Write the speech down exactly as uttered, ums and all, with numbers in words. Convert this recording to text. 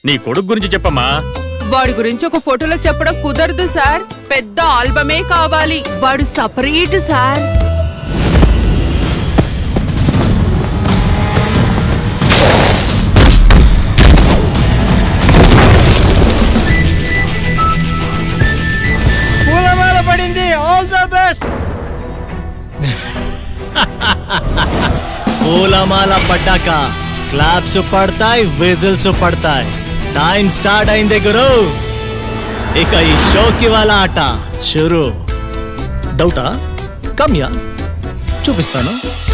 నీ కొడుకు గురించి చెప్పమ్మా. వాడి గురించి ఒక ఫోటోలో చెప్పడం కుదరదు సార్, పెద్ద ఆల్బమే కావాలి. వాడు సపరేట్ సార్. పూలమాల పడింది. All the best. పూలమాల పడ్డాక క్లాప్స్ పడతాయి, విజిల్స్ పడతాయి. టైం స్టార్ట్ అయింది గురు. ఇక ఈ షోకి వాళ్ళ ఆట షురు. డౌటా? కమ్యా చూపిస్తాను.